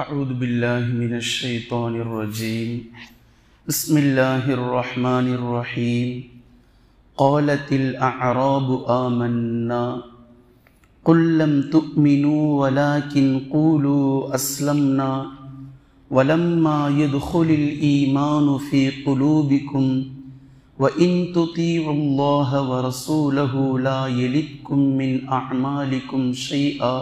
أعوذ بالله من الشيطان الرجيم بسم الله الرحمن الرحيم قالت الأعراب آمنا قل لم تؤمنوا ولكن قولوا أسلمنا ولما يدخل الإيمان في قلوبكم وإن تطيعوا الله ورسوله لا يلدكم من أعمالكم شيئا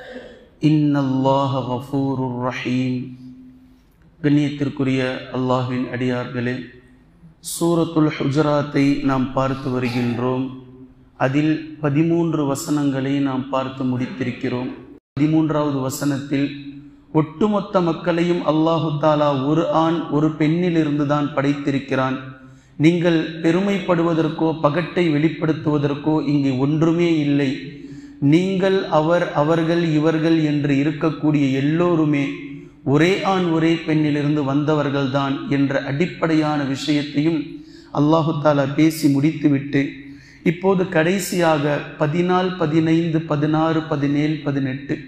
இன்னல்லாஹ கஃபூருர் ரஹீம். கண்ணியத்திற்குரிய அல்லாஹ்வின் அடியார்களே, சூரத்துல் ஹுஜராத்தை நாம் பார்த்து வருகின்றோம். அதில் 13 வசனங்களை நாம் பார்த்து முடித்திருக்கிறோம். 13வது வசனத்தில் ஒட்டுமொத்த மக்களையும் அல்லாஹு தாலா ஒரு ஆண் ஒரு பெண்ணிலிருந்து தான் படைத்திருக்கிறான். நீங்கள் பெருமைப்படுவதற்கோ பகட்டை வெளிப்படுத்துவதற்கோ இங்கே ஒன்றுமே இல்லை. நீங்கள் அவர்கள் இவர்கள் என்று இருக்கக்கூடிய எல்லோருமே ஒரே ஆண் ஒரே பெண்ணிலிருந்து வந்தவர்கள்தான் என்ற அடிப்படையான விஷயத்தையும் அல்லாஹு தாலா பேசி முடித்துவிட்டு இப்போது கடைசியாக 14, 15, 16, 17, 18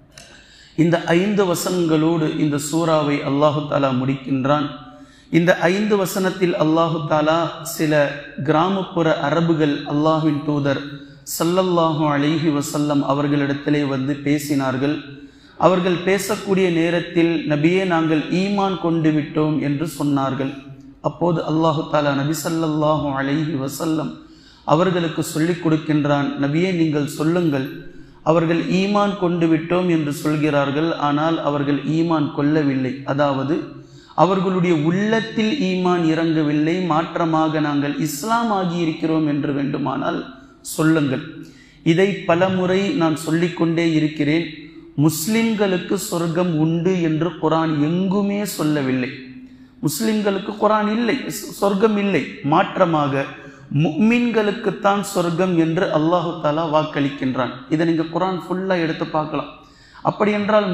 இந்த 5 வசனங்களோடு இந்த சூறாவை அல்லாஹு தாலா முடிக்கின்றான். இந்த 5 வசனத்தில் அல்லாஹு தாலா சில கிராமப்புற அரபுகள் அல்லாஹ்வின் தூதர் ஸல்லல்லாஹு அலைஹி வஸல்லம் அவர்களிடத்திலே வந்து பேசினார்கள். அவர்கள் பேசக்கூடிய நேரத்தில் நபியே, நாங்கள் ஈமான் கொண்டு விட்டோம் என்று சொன்னார்கள். அப்போது அல்லாஹு தாலா நபி ஸல்லல்லாஹு அலைஹி வஸல்லம் அவர்களுக்கு சொல்லிக் கொடுக்கின்றான், நபியே நீங்கள் சொல்லுங்கள், அவர்கள் ஈமான் கொண்டு விட்டோம் என்று சொல்கிறார்கள், ஆனால் அவர்கள் ஈமான் கொள்ளவில்லை. அதாவது அவர்களுடைய உள்ளத்தில் ஈமான் இறங்கவில்லை, மாற்றமாக நாங்கள் இஸ்லாம் ஆகியிருக்கிறோம் என்று வேண்டுமானால் சொல்லுங்கள். இதை பல முறை நான் சொல்லிக்கொண்டே இருக்கிறேன். முஸ்லிம்களுக்கு சொர்க்கம் உண்டு என்று குர்ஆன் எங்குமே சொல்லவில்லை. முஸ்லிம்களுக்கு குர்ஆன் இல்லை, சொர்க்கம் இல்லை. மாற்றமாக முஃமின்களுக்குத்தான் சொர்க்கம் என்று அல்லாஹு தாலா வாக்களிக்கின்றான். இதை நீங்கள் குர்ஆன் ஃபுல்லாக எடுத்து பார்க்கலாம். அப்படி என்றால்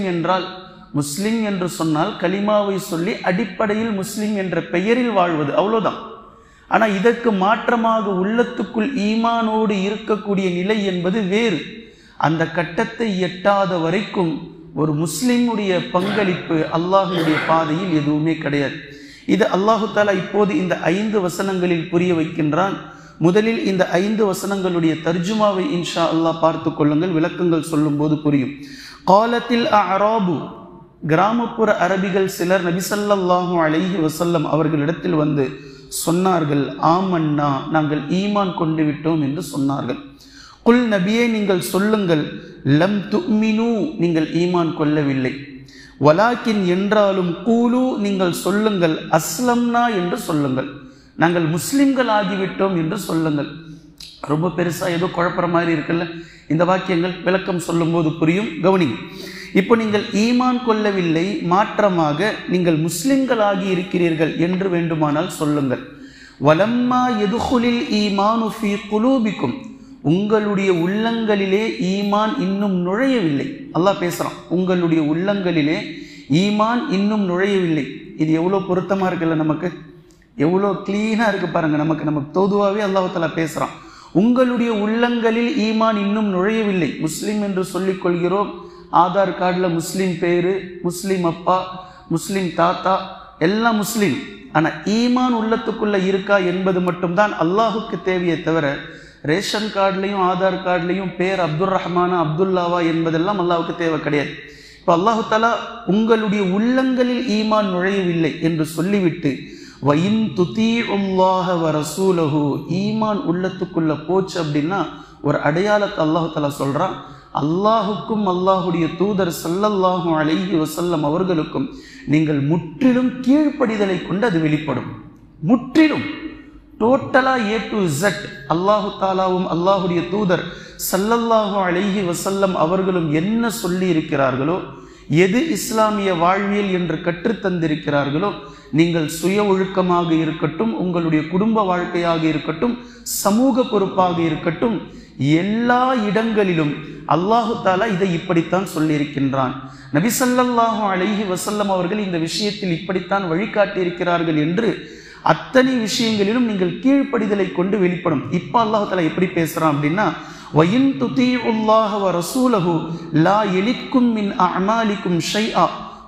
முஸ்லிம் என்று சொன்னால் கலிமாவை சொல்லி அடிப்படையில் முஸ்லிம் என்ற பெயரில் வாழ்வது, அவ்வளோதான். ஆனால் இதற்கு மாற்றமாக உள்ளத்துக்குள் ஈமானோடு இருக்கக்கூடிய நிலை என்பது வேறு. அந்த கட்டத்தை எட்டாத வரைக்கும் ஒரு முஸ்லிமுடைய பங்களிப்பு அல்லாஹ்வுடைய பாதையில் எதுவுமே கிடையாது. இது அல்லாஹு தாலா இப்போது இந்த 5 வசனங்களில் புரிய வைக்கின்றான். முதலில் இந்த 5 வசனங்களுடைய தர்ஜுமாவை இன்ஷா அல்லாஹ் பார்த்து கொள்ளுங்கள், விளக்கங்கள் சொல்லும் போது புரியும். காலத்தில் அஅராபு, கிராமப்புற அரபிகள் சிலர் நபி ஸல்லல்லாஹு அலைஹி வஸல்லம் அவர்களிடத்தில் வந்து சொன்னார்கள், ஆமன்னா, நாங்கள் ஈமான் கொண்டு விட்டோம் என்று சொன்னார்கள். குல், நபியே நீங்கள் சொல்லுங்கள், லம் துமினு, நீங்கள் ஈமான் கொள்ளவில்லை. வலாக்கின், என்றாலும், கூலு, நீங்கள் சொல்லுங்கள், அஸ்லம்னா என்று சொல்லுங்கள், நாங்கள் முஸ்லிம்கள் ஆகிவிட்டோம் என்று சொல்லுங்கள். ரொம்ப பெருசா ஏதோ குழப்பற மாதிரி இருக்குல்ல இந்த வாக்கியங்கள், விளக்கம் சொல்லும் போது புரியும். கவனிங்க. இப்போ நீங்கள் ஈமான் கொள்ளவில்லை, மாற்றமாக நீங்கள் முஸ்லிம்கள் ஆகி இருக்கிறீர்கள் என்று வேண்டுமானால் சொல்லுங்கள். வலம்மா யதுகுலில் ஈமானு ஃபீ குலூபிக்கும், உங்களுடைய உள்ளங்களிலே ஈமான் இன்னும் நுழையவில்லை. அல்லாஹ் பேசுறான், உங்களுடைய உள்ளங்களிலே ஈமான் இன்னும் நுழையவில்லை. இது எவ்வளோ பொருத்தமா இருக்குல்ல, நமக்கு எவ்வளோ கிளீனா இருக்கு பாருங்க. நமக்கு தோதுவாகவே அல்லாஹ் தஆலா பேசுறான். உங்களுடைய உள்ளங்களில் ஈமான் இன்னும் நுழையவில்லை. முஸ்லிம் என்று சொல்லிக் கொள்கிறோம், ஆதார் கார்டில் முஸ்லீம் பேரு, முஸ்லீம் அப்பா, முஸ்லீம் தாத்தா, எல்லாம் முஸ்லீம். ஆனால் ஈமான் உள்ளத்துக்குள்ள இருக்கா என்பது மட்டும்தான் அல்லாஹுக்கு தேவையே தவிர ரேஷன் கார்டுலையும் ஆதார் கார்டுலையும் பேர் அப்துல் ரஹ்மானா அப்துல்லாவா என்பதெல்லாம் அல்லாஹுக்கு தேவை கிடையாது. இப்போ அல்லாஹு தஆலா உங்களுடைய உள்ளங்களில் ஈமான் நுழையவில்லை என்று சொல்லிவிட்டு வயின் துதீஉல்லாஹ வ ரசூலஹு, ஈமான் உள்ளத்துக்குள்ள போச்சு அப்படின்னா ஒரு அடையாளத்தை அல்லாஹு தஆலா சொல்றான். அல்லாஹுக்கும் அல்லாஹுடைய தூதர் ஸல்லல்லாஹு அலைஹி வஸல்லம் அவர்களுக்கும் நீங்கள் முற்றிலும் கீழ்ப்படிதலை கொண்டு அது வெளிப்படும். முற்றிலும் டோட்டலா A to Z அல்லாஹு தாலாவும் அல்லாஹுடைய தூதர் ஸல்லல்லாஹு அலைஹி வஸல்லம் அவர்களும் என்ன சொல்லி இருக்கிறார்களோ, எது இஸ்லாமிய வாழ்வியல் என்று கற்றுத்தந்திருக்கிறார்களோ, நீங்கள் சுய ஒழுக்கமாக இருக்கட்டும், உங்களுடைய குடும்ப வாழ்க்கையாக இருக்கட்டும், சமூக பொறுப்பாக இருக்கட்டும், எல்லா இடங்களிலும் அல்லாஹு தாலா இதை இப்படித்தான் சொல்லியிருக்கின்றான். நபி ஸல்லல்லாஹு அலைஹி வஸல்லம் அவர்கள் இந்த விஷயத்தில் இப்படித்தான் வழிகாட்டியிருக்கிறார்கள் என்று அத்தனை விஷயங்களிலும் நீங்கள் கீழ்ப்படிதலை கொண்டு வெளிப்படும். இப்போ அல்லாஹு தாலா எப்படி பேசுறான் அப்படின்னா, வயின் துதீஉல்லாஹ வ ரசூலஹு லா யலிக்கும் மின் அஅமாலிக்கும் ஷைஆ,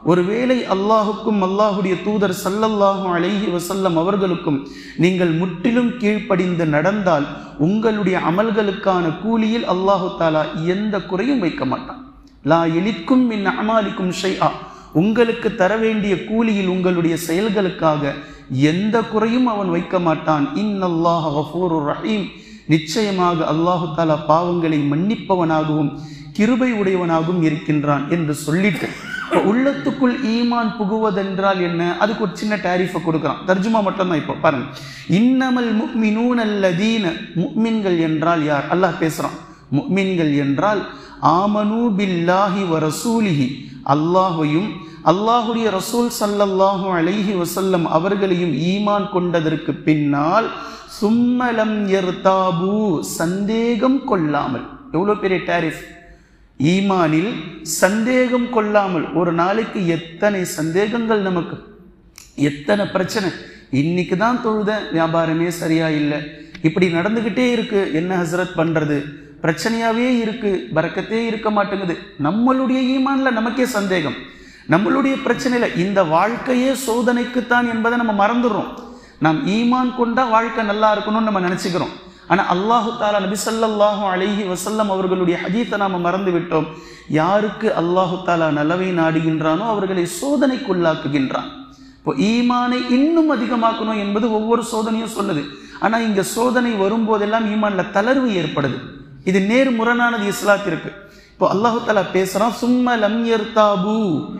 ஒருவேளை அல்லாஹுக்கும் அல்லாஹுடைய தூதர் ஸல்லல்லாஹு அலைஹி வஸல்லம் அவர்களுக்கும் நீங்கள் முற்றிலும் கீழ்ப்படிந்து நடந்தால் உங்களுடைய அமல்களுக்கான கூலியில் அல்லாஹு தாலா எந்த குறையும் வைக்க மாட்டான். லா எலிக்கும் மின் அமாலிக்கும் ஷைஆ, உங்களுக்கு தர வேண்டிய கூலியில் உங்களுடைய செயல்களுக்காக எந்த குறையும் அவன் வைக்க மாட்டான். இன்னல்லாஹ கஃபூருர் ரஹீம், நிச்சயமாக அல்லாஹு தாலா பாவங்களை மன்னிப்பவனாகவும் கிருபை உடையவனாகவும் இருக்கின்றான் என்று சொல்லிட்டு உள்ளத்துக்குள் ஈமான் புகுவதென்றால் என்ன, அதுக்கு ஒரு சின்ன டாரிஃபை கொடுக்குறான். தர்ஜுமா மட்டும்தான். இப்போ பாருங்க, இன்னமல் முஃமினூன அல்லதீன, முஃமின்கள் என்றால் யார்? அல்லாஹ் பேசுறான். முஃமின்கள் என்றால் ஆமனூ பில்லாஹி வ ரசூலிஹி, அல்லாஹையும் அல்லாஹுடைய ரசூல் ஸல்லல்லாஹு அலைஹி வஸல்லம் அவர்களையும் ஈமான் கொண்டதற்கு பின்னால் சும்மலம் யர்தாபு, சந்தேகம் கொள்ளாமல். எவ்வளோ பெரிய டாரிஃப்! ஈமானில் சந்தேகம் கொள்ளாமல். ஒரு நாளைக்கு எத்தனை சந்தேகங்கள் நமக்கு, எத்தனை பிரச்சனை. இன்னைக்கு தான் தொழுத, வியாபாரமே சரியா இல்லை, இப்படி நடந்துகிட்டே இருக்கு, என்ன ஹசரத் பண்றது, பிரச்சனையாவே இருக்கு, பரக்கத்தே இருக்க மாட்டேங்குது. நம்மளுடைய ஈமான்ல நமக்கே சந்தேகம், நம்மளுடைய பிரச்சனையில. இந்த வாழ்க்கையே சோதனைக்குத்தான் என்பதை நம்ம மறந்துடுறோம். நாம் ஈமான் கொண்டா வாழ்க்கை நல்லா இருக்கணும்னு நம்ம நினைச்சுக்கிறோம். ஆனால் அல்லாஹு தாலா நபி ஸல்லல்லாஹு அலைஹி வஸல்லம் அவர்களுடைய ஹதீஸை நாம் மறந்து விட்டோம். யாருக்கு அல்லாஹு தாலா நலவை நாடுகின்றானோ அவர்களை சோதனைக்குள்ளாக்குகின்றான். இப்போ ஈமானை இன்னும் அதிகமாக்கணும் என்பது ஒவ்வொரு சோதனையும் சொல்லுது. ஆனால் இங்கே சோதனை வரும்போதெல்லாம் ஈமான்ல தளர்வு ஏற்படுது. இது நேர்முரணானது இஸ்லாத்திற்கு. இப்போ அல்லாஹு தாலா பேசுறான், சும்ம லம் யர்தாபு,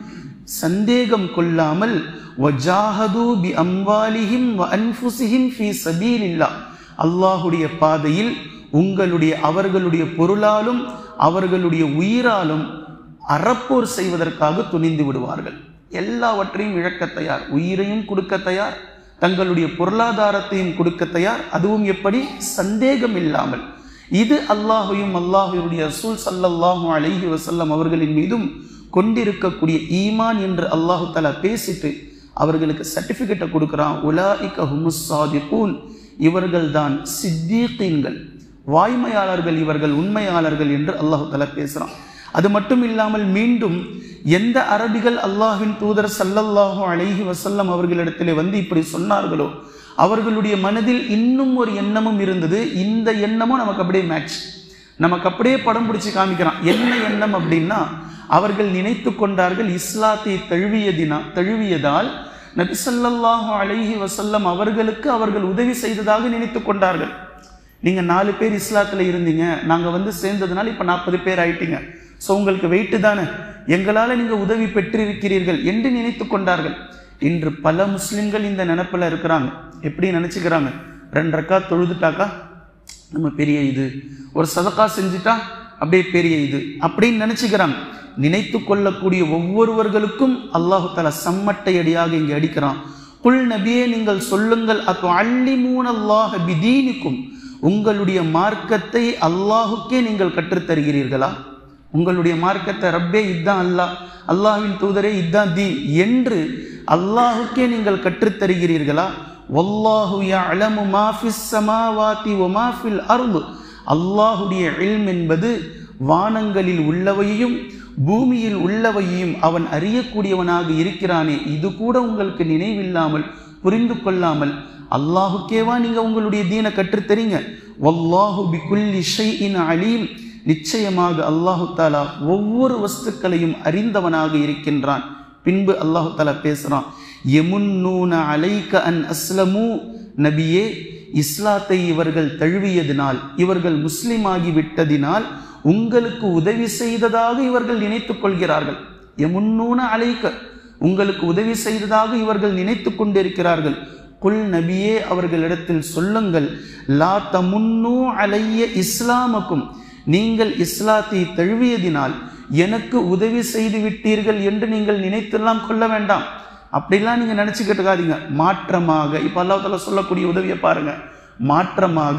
சந்தேகம் கொள்ளாமல், வஜாஹது பி அம்வாலிஹிம் வ அன்ஃபுஸிஹிம் ஃபீ சபீலில்லாஹ், அல்லாஹுடைய பாதையில் அவர்களுடைய பொருளாலும் அவர்களுடைய உயிராலும் அறப்போர் செய்வதற்காக துணிந்து விடுவார்கள். எல்லாவற்றையும் இழக்க தயார், உயிரையும் கொடுக்க தயார், தங்களுடைய பொருளாதாரத்தையும் கொடுக்க தயார். அதுவும் எப்படி? சந்தேகம் இல்லாமல். இது அல்லாஹையும் அல்லாஹுடைய ரசூல் ஸல்லல்லாஹு அலைஹி வஸல்லம் அவர்களின் மீதும் கொண்டிருக்கக்கூடிய ஈமான் என்று அல்லாஹு தஆலா பேசிட்டு அவர்களுக்கு சர்டிஃபிகேட்டை கொடுக்குறான். உலாஇக ஹுமுஸ் ஸாதிகூன், இவர்கள் தான் சித்தீகீன்கள், வாய்மையாளர்கள், இவர்கள் உண்மையாளர்கள் என்று அல்லாஹு தஆலா பேசுகிறான். அது மட்டும் இல்லாமல் மீண்டும் எந்த அரபிகள் அல்லாஹ்வின் தூதர் ஸல்லல்லாஹு அலைஹி வஸல்லம் அவர்களிடத்திலே வந்து இப்படி சொன்னார்களோ அவர்களுடைய மனதில் இன்னும் ஒரு எண்ணமும் இருந்தது. இந்த எண்ணமும் நமக்கு அப்படியே மேட்ச், நமக்கு அப்படியே படம் பிடிச்சி காமிக்கிறான். என்ன எண்ணம் அப்படின்னா, அவர்கள் நினைத்து கொண்டார்கள் இஸ்லாத்தை தழுவியதால் நபி ஸல்லல்லாஹு அலைஹி வஸல்லம் அவர்களுக்கு அவர்கள் உதவி செய்ததாக நினைத்து கொண்டார்கள். நீங்கள் 4 பேர் இஸ்லாத்தில் இருந்தீங்க, நாங்கள் வந்து சேர்ந்ததுனால இப்போ 40 பேர் ஆயிட்டீங்க, ஸோ உங்களுக்கு வெயிட்டு தானே, எங்களால் நீங்கள் உதவி பெற்றிருக்கிறீர்கள் என்று நினைத்து கொண்டார்கள். இன்று பல முஸ்லிம்கள் இந்த நினைப்பில் இருக்கிறாங்க. எப்படி நினச்சிக்கிறாங்க? 2 ரக்காத் தொழுதுட்டாக்கா நம்ம பெரிய இது, ஒரு சதக்கா செஞ்சுட்டா அப்படியே பெரிய இது அப்படின்னு நினச்சிக்கிறாங்க. நினைத்து கொள்ளக்கூடிய ஒவ்வொருவர்களுக்கும் அல்லாஹு தஆலா சம்மட்டை அடியாக இங்கே அடிக்கிறான். குல் நபியே, நீங்கள் சொல்லுங்கள், அத்துஅல்லிமூனல்லாஹ பிதீனிக்கும், உங்களுடைய மார்க்கத்தை அல்லாஹுக்கே நீங்கள் கற்றுத்தருகிறீர்களா? உங்களுடைய மார்க்கத்தை ரப்பே இதான் அல்லாஹ், அல்லாஹ்வின் தூதரே இதான் தீன் என்று அல்லாஹுக்கே நீங்கள் கற்றுத்தருகிறீர்களா? வல்லாஹு யஅலமு மா ஃபிஸ் ஸமாவாதி வ மா ஃபில் அர்து, அல்லாஹுடைய இல்ம் என்பது வானங்களில் உள்ளவையும் பூமியில் உள்ளவையும் அவன் அறியக்கூடியவனாக இருக்கிறானே, இது கூட உங்களுக்கு நினைவில்லாமல் புரிந்து கொள்ளாமல் அல்லாஹுக்கேவா நீங்க உங்களுடைய தீனை கற்றுத்தரீங்க? வல்லாஹு பிகுல்லி ஷைஇன் அலீம், நிச்சயமாக அல்லாஹு தாலா ஒவ்வொரு வஸ்துக்களையும் அறிந்தவனாக இருக்கின்றான். பின்பு அல்லாஹு தாலா பேசுறான், யமுன்னூன அலைக அன் அஸ்லமு, நபியே இஸ்லாத்தை இவர்கள் தழுவியதினால், இவர்கள் முஸ்லிமாகி விட்டதினால் உங்களுக்கு உதவி செய்ததாக இவர்கள் நினைத்துக் கொள்கிறார்கள். யமுன்னூன அலைக, உங்களுக்கு உதவி செய்ததாக இவர்கள் நினைத்து கொண்டிருக்கிறார்கள். குல் நபியே, அவர்களிடத்தில் சொல்லுங்கள், லா தமுன்னு அலைய இஸ்லாமக்கும், நீங்கள் இஸ்லாத்தை தழுவியதினால் எனக்கு உதவி செய்து விட்டீர்கள் என்று நீங்கள் நினைத்தெல்லாம் கொள்ள வேண்டாம். அப்படிலாம் நீங்க நினைச்சுக்கிட்டு இருக்காதீங்க. மாற்றமாக இப்ப அல்லாஹ் தஆலா சொல்லக்கூடிய உதவியை பாருங்க. மாற்றமாக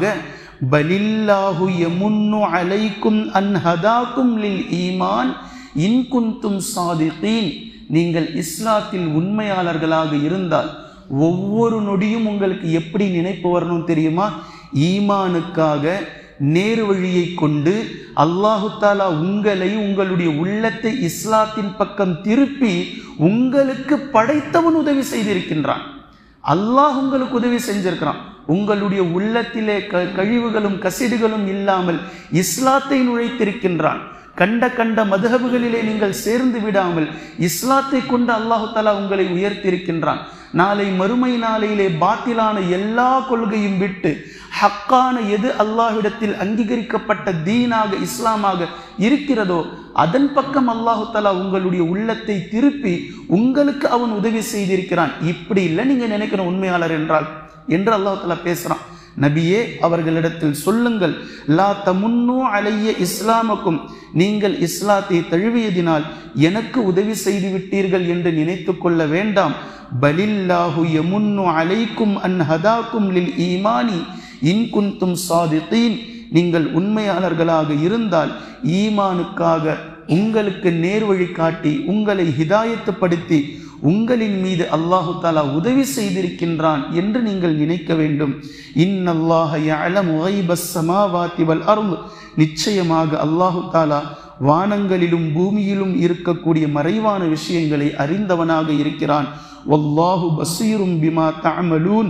பலில்லாஹு யமுன்னு அலைக்கும் அன் ஹதாக்கும் லில் ஈமான் இன் குன்தும் சாதிகீன், நீங்கள் இஸ்லாத்தில் உண்மையாளர்களாக இருந்தால் ஒவ்வொரு நொடியும் உங்களுக்கு எப்படி நினைப்பு வரணும் தெரியுமா? ஈமானுக்காக நேரு வழியை கொண்டு அல்லாஹு தாலா உங்களை, உங்களுடைய உள்ளத்தை இஸ்லாத்தின் பக்கம் திருப்பி உங்களுக்கு படைத்தவன் உதவி செய்திருக்கின்றான். அல்லாஹ் உங்களுக்கு உதவி செஞ்சிருக்கிறான். உங்களுடைய உள்ளத்திலே கழிவுகளும் கசிடுகளும் இல்லாமல் இஸ்லாத்தை நுழைத்திருக்கின்றான். கண்ட மதுஹபுகளிலே நீங்கள் சேர்ந்து விடாமல் இஸ்லாத்தை கொண்டு அல்லாஹு தஆலா உங்களை உயர்த்தியிருக்கின்றான். நாளை மறுமை நாளையிலே பாத்திலான எல்லா கொள்கையும் விட்டு ஹக்கான எது அல்லாஹ்விடத்தில் அங்கீகரிக்கப்பட்ட தீனாக இஸ்லாமாக இருக்கிறதோ அதன் பக்கம் அல்லாஹு தஆலா உங்களுடைய உள்ளத்தை திருப்பி உங்களுக்கு அவன் உதவி செய்திருக்கிறான். இப்படி இல்லை நீங்க நினைக்கிற உண்மையாளர் என்றால் என்று அல்லாஹு தஆலா பேசுறான். நபியே, அவர்களிடத்தில் சொல்லுங்கள், லா தமுன்னு அலைய இஸ்லாமக்கும், நீங்கள் இஸ்லாத்தை தழுவியதினால் எனக்கு உதவி செய்து விட்டீர்கள் என்று நினைத்து கொள்ள வேண்டாம். பலில்லாஹு யமுன்னு அலைக்கும் அன் ஹதாக்கும் லில் ஈமானி இன் குன்தும் சாதிகீன், நீங்கள் உண்மையாளர்களாக இருந்தால் ஈமானுக்காக உங்களுக்கு நேர்வழி காட்டி உங்களை ஹிதாயத்துப்படுத்தி உங்களின் மீது அல்லாஹு தாலா உதவி செய்திருக்கின்றான் என்று நீங்கள் நினைக்க வேண்டும். இன்னல்லாஹ யஅலமு கைபஸ் ஸமாவாதி வல் அர்த், நிச்சயமாக அல்லாஹு தாலா வானங்களிலும் பூமியிலும் இருக்கக்கூடிய மறைவான விஷயங்களை அறிந்தவனாக இருக்கிறான். வல்லாஹு பஸீரும் பிமா தஅமலூன்,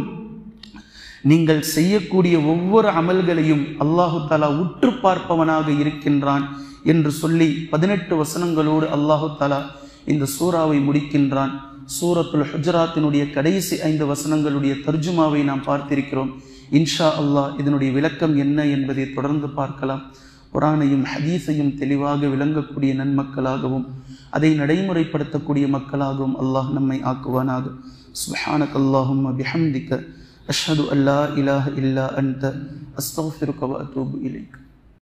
நீங்கள் செய்யக்கூடிய ஒவ்வொரு அமல்களையும் அல்லாஹு தாலா உற்று பார்ப்பவனாக இருக்கின்றான் என்று சொல்லி 18 வசனங்களோடு அல்லாஹு தாலா இந்த சூராவை முடிக்கின்றான். சூரத்துல் ஹுஜராத்தினுடைய கடைசி 5 வசனங்களுடைய தர்ஜுமாவை நாம் பார்த்திருக்கிறோம். இன்ஷா அல்லாஹ் இதனுடைய விளக்கம் என்ன என்பதை தொடர்ந்து பார்க்கலாம். குர்ஆனையும் ஹதீஸையும் தெளிவாக விளங்கக்கூடிய நன்மக்களாகவும் அதை நடைமுறைப்படுத்தக்கூடிய மக்களாகவும் அல்லாஹ் நம்மை ஆக்குவானாக. சுப்ஹானக அல்லாஹும்ம பிஹம்திக அஷ்ஹது அல்லா இலாஹ இல்லா அன்த அஸ்தக்ஃபிருக வ அத்தூபு இலைக்.